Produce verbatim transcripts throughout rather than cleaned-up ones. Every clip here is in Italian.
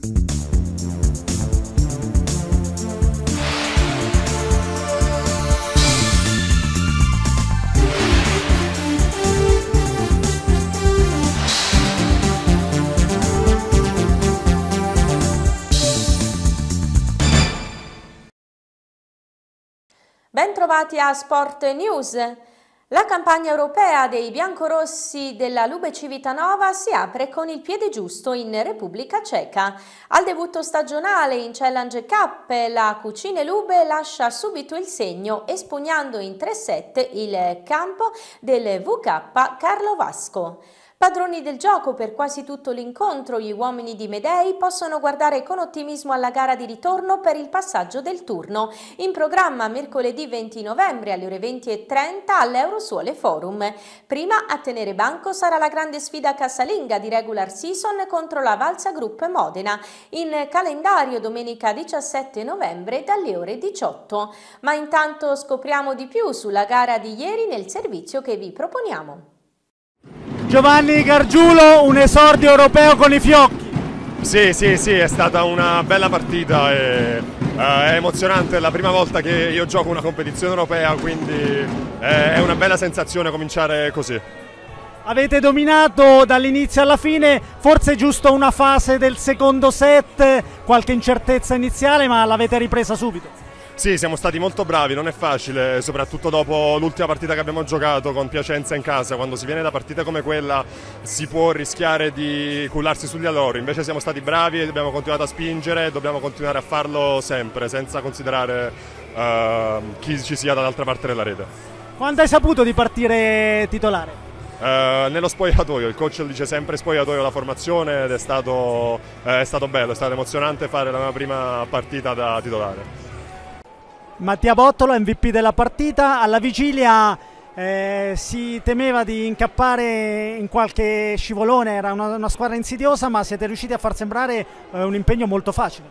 Bentrovati a Sport News. La campagna europea dei biancorossi della Lube Civitanova si apre con il piede giusto in Repubblica Ceca. Al debutto stagionale in Challenge Cup, la Cucine Lube lascia subito il segno espugnando in tre set il campo del V K Carlo Vasco. Padroni del gioco per quasi tutto l'incontro, gli uomini di Medei possono guardare con ottimismo alla gara di ritorno per il passaggio del turno. In programma mercoledì venti novembre alle ore venti e trenta all'Eurosuole Forum. Prima a tenere banco sarà la grande sfida casalinga di regular season contro la Valsa Group Modena. In calendario domenica diciassette novembre dalle ore diciotto. Ma intanto scopriamo di più sulla gara di ieri nel servizio che vi proponiamo. Giovanni Gargiulo, un esordio europeo con i fiocchi. Sì, sì, sì, è stata una bella partita e uh, è emozionante, è la prima volta che io gioco una competizione europea, quindi è una bella sensazione cominciare così. Avete dominato dall'inizio alla fine, forse giusto una fase del secondo set, qualche incertezza iniziale, ma l'avete ripresa subito. Sì, siamo stati molto bravi, non è facile, soprattutto dopo l'ultima partita che abbiamo giocato con Piacenza in casa. Quando si viene da partite come quella si può rischiare di cullarsi sugli allori, invece siamo stati bravi e abbiamo continuato a spingere e dobbiamo continuare a farlo sempre, senza considerare uh, chi ci sia dall'altra parte della rete. Quando hai saputo di partire titolare? Uh, nello spogliatoio, il coach dice sempre spogliatoio la formazione ed è stato, eh, è stato bello, è stato emozionante fare la mia prima partita da titolare. Mattia Bottolo, M V P della partita, alla vigilia eh, si temeva di incappare in qualche scivolone, era una, una squadra insidiosa, ma siete riusciti a far sembrare eh, un impegno molto facile.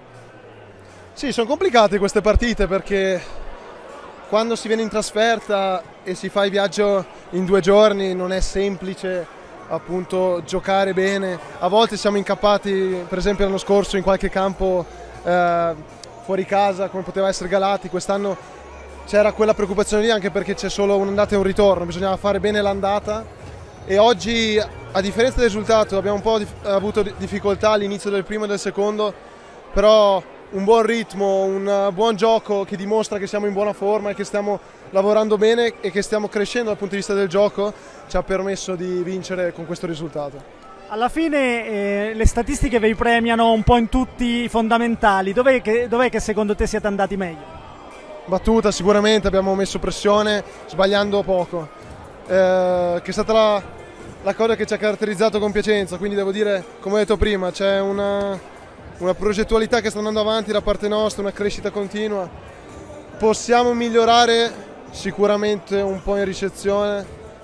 Sì, sono complicate queste partite perché quando si viene in trasferta e si fa il viaggio in due giorni non è semplice appunto giocare bene. A volte siamo incappati, per esempio l'anno scorso in qualche campo eh, fuori casa come poteva essere Galati. Quest'anno c'era quella preoccupazione lì anche perché c'è solo un'andata e un ritorno, bisognava fare bene l'andata e oggi, a differenza del risultato, abbiamo un po' dif- avuto difficoltà all'inizio del primo e del secondo, però un buon ritmo, un buon gioco che dimostra che siamo in buona forma e che stiamo lavorando bene e che stiamo crescendo dal punto di vista del gioco ci ha permesso di vincere con questo risultato. Alla fine eh, le statistiche vi premiano un po' in tutti i fondamentali, dov'è che, dov'è che secondo te siete andati meglio? Battuta sicuramente, abbiamo messo pressione sbagliando poco, eh, che è stata la, la cosa che ci ha caratterizzato con Piacenza, quindi devo dire, come ho detto prima, c'è una, una progettualità che sta andando avanti da parte nostra, una crescita continua. Possiamo migliorare sicuramente un po' in ricezione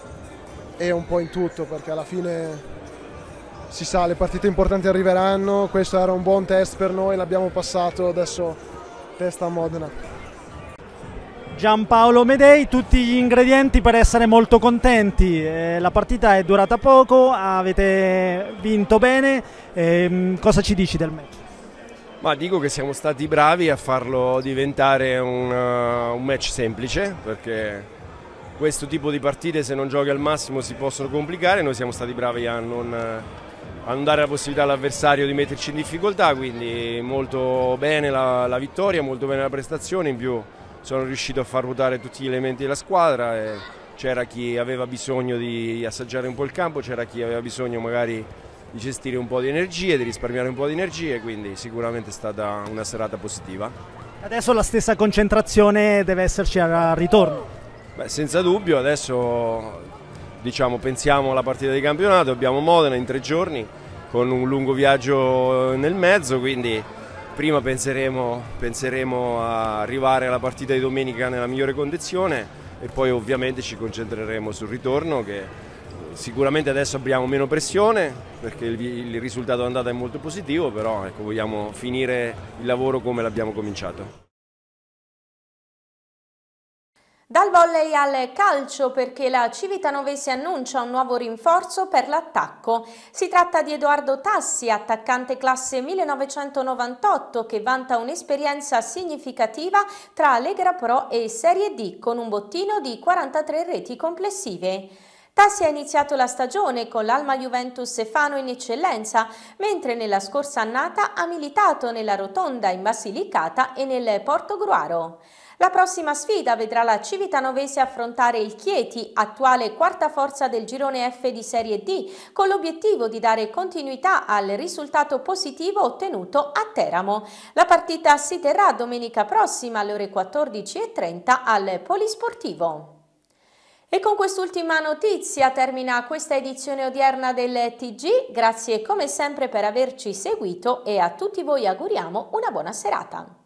e un po' in tutto, perché alla fine si sa, le partite importanti arriveranno, questo era un buon test per noi, l'abbiamo passato, adesso testa a Modena. Giampaolo Medei, tutti gli ingredienti per essere molto contenti, eh, la partita è durata poco, avete vinto bene, eh, cosa ci dici del match? Ma dico che siamo stati bravi a farlo diventare un, uh, un match semplice, perché questo tipo di partite se non giochi al massimo si possono complicare, noi siamo stati bravi a non... Uh, a non dare la possibilità all'avversario di metterci in difficoltà, quindi molto bene la, la vittoria, molto bene la prestazione, in più sono riuscito a far ruotare tutti gli elementi della squadra e c'era chi aveva bisogno di assaggiare un po' il campo, c'era chi aveva bisogno magari di gestire un po' di energie, di risparmiare un po' di energie, quindi sicuramente è stata una serata positiva. Adesso la stessa concentrazione deve esserci al ritorno? Beh, senza dubbio, adesso diciamo, pensiamo alla partita di campionato, abbiamo Modena in tre giorni con un lungo viaggio nel mezzo, quindi prima penseremo, penseremo a arrivare alla partita di domenica nella migliore condizione e poi ovviamente ci concentreremo sul ritorno, che sicuramente adesso abbiamo meno pressione perché il, il risultato d'andata è molto positivo, però ecco, vogliamo finire il lavoro come l'abbiamo cominciato. Dal volley al calcio, perché la Civitanovese annuncia un nuovo rinforzo per l'attacco. Si tratta di Edoardo Tassi, attaccante classe millenovecentonovantotto, che vanta un'esperienza significativa tra Lega Pro e Serie D, con un bottino di quarantatré reti complessive. Tassi ha iniziato la stagione con l'Alma Juventus Fano in eccellenza, mentre nella scorsa annata ha militato nella Rotonda in Basilicata e nel Portogruaro. La prossima sfida vedrà la Civitanovese affrontare il Chieti, attuale quarta forza del girone F di Serie D, con l'obiettivo di dare continuità al risultato positivo ottenuto a Teramo. La partita si terrà domenica prossima alle ore quattordici e trenta al Polisportivo. E con quest'ultima notizia termina questa edizione odierna del T G. Grazie come sempre per averci seguito e a tutti voi auguriamo una buona serata.